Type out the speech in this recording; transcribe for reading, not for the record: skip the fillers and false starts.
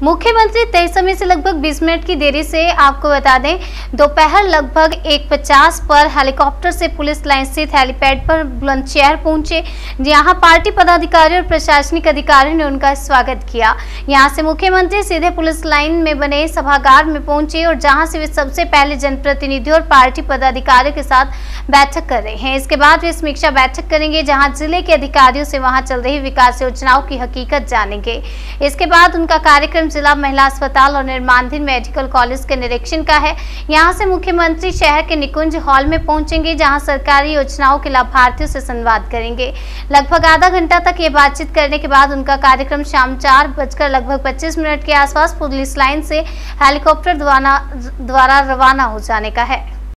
मुख्यमंत्री तय समय से लगभग 20 मिनट की देरी से आपको बता दें, दोपहर लगभग 1:50 पर हेलीकॉप्टर से पुलिस लाइन स्थित हेलीपैड पर बुलंदशहर पहुंचे। यहां पार्टी पदाधिकारी और प्रशासनिक अधिकारियों ने उनका स्वागत किया। यहां से मुख्यमंत्री सीधे पुलिस लाइन में बने सभागार में पहुंचे और जहां से वे सबसे पहले जनप्रतिनिधियों और पार्टी पदाधिकारियों के साथ बैठक कर रहे हैं। इसके बाद वे समीक्षा बैठक करेंगे, जहां जिले के अधिकारियों से वहां चल रही विकास योजनाओं की हकीकत जानेंगे। इसके बाद उनका कार्यक्रम जिला महिला अस्पताल और निर्माणाधीन मेडिकल कॉलेज के निरीक्षण का है। यहां से मुख्यमंत्री शहर के निकुंज हॉल में पहुंचेंगे, जहां सरकारी योजनाओं के लाभार्थियों से संवाद करेंगे। लगभग आधा घंटा तक ये बातचीत करने के बाद उनका कार्यक्रम शाम 4:25 के आसपास पुलिस लाइन से हेलीकॉप्टर द्वारा रवाना हो जाने का है।